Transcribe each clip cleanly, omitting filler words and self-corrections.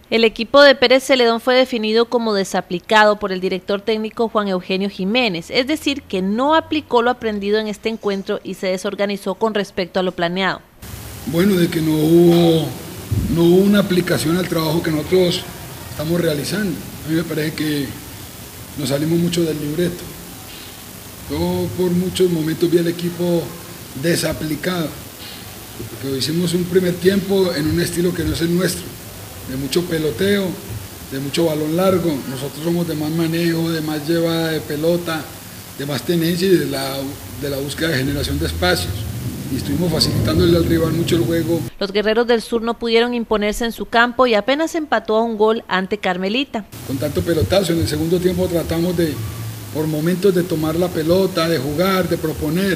El equipo de Pérez Celedón fue definido como desaplicado por el director técnico Juan Eugenio Jiménez, es decir, que no aplicó lo aprendido en este encuentro y se desorganizó con respecto a lo planeado. Bueno, de que no hubo una aplicación al trabajo que nosotros estamos realizando. A mí me parece que nos salimos mucho del libreto. Yo por muchos momentos vi al equipo desaplicado, porque hicimos un primer tiempo en un estilo que no es el nuestro, de mucho peloteo, de mucho balón largo. Nosotros somos de más manejo, de más llevada de pelota, de más tenencia y de la búsqueda de generación de espacios. Y estuvimos facilitándole al rival mucho el juego. Los guerreros del sur no pudieron imponerse en su campo y apenas empató a un gol ante Carmelita. Con tanto pelotazo, en el segundo tiempo tratamos por momentos de tomar la pelota, de jugar, de proponer.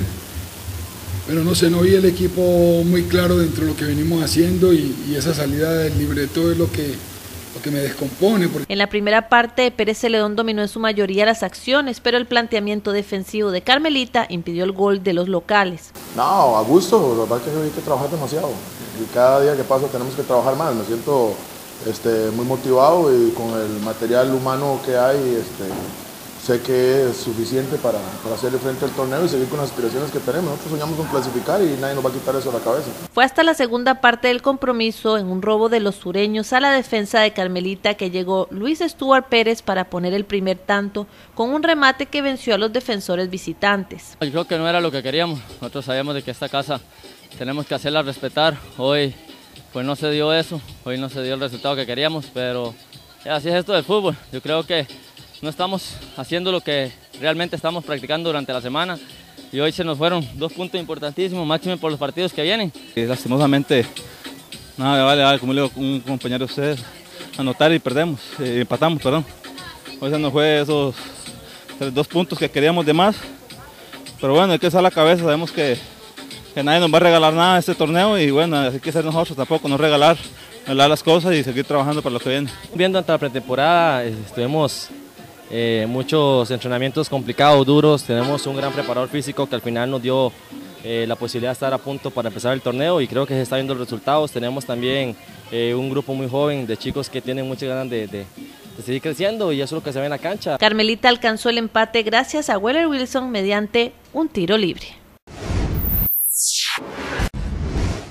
Pero no sé, no vi el equipo muy claro dentro de lo que venimos haciendo y esa salida del libreto es lo que me descompone. En la primera parte, Pérez Celedón dominó en su mayoría las acciones, pero el planteamiento defensivo de Carmelita impidió el gol de los locales. No, a gusto, la verdad que hay que trabajar demasiado. Y cada día que pasa tenemos que trabajar más. Me siento muy motivado y con el material humano que hay, sé que es suficiente para hacerle frente al torneo y seguir con las aspiraciones que tenemos. Nosotros soñamos con clasificar y nadie nos va a quitar eso de la cabeza. Fue hasta la segunda parte del compromiso, en un robo de los sureños a la defensa de Carmelita, que llegó Luis Stuart Pérez para poner el primer tanto, con un remate que venció a los defensores visitantes. Yo creo que no era lo que queríamos. Nosotros sabíamos de que esta casa tenemos que hacerla respetar. Hoy pues no se dio eso, hoy no se dio el resultado que queríamos, pero así es esto del fútbol. Yo creo que no estamos haciendo lo que realmente estamos practicando durante la semana y hoy se nos fueron 2 puntos importantísimos, máximo por los partidos que vienen. Lastimosamente, nada vale, como le digo un compañero de ustedes, anotar y perdemos, empatamos, perdón. Hoy se nos fue esos 2 puntos que queríamos de más, pero bueno, hay que usar la cabeza, sabemos que nadie nos va a regalar nada en este torneo y bueno, hay que ser nosotros tampoco, no regalar las cosas y seguir trabajando para lo que viene. Viendo ante la pretemporada, estuvimos muchos entrenamientos complicados, duros, tenemos un gran preparador físico que al final nos dio la posibilidad de estar a punto para empezar el torneo y creo que se está viendo los resultados. Tenemos también un grupo muy joven de chicos que tienen muchas ganas de seguir creciendo y eso es lo que se ve en la cancha. Carmelita alcanzó el empate gracias a Weller Wilson mediante un tiro libre.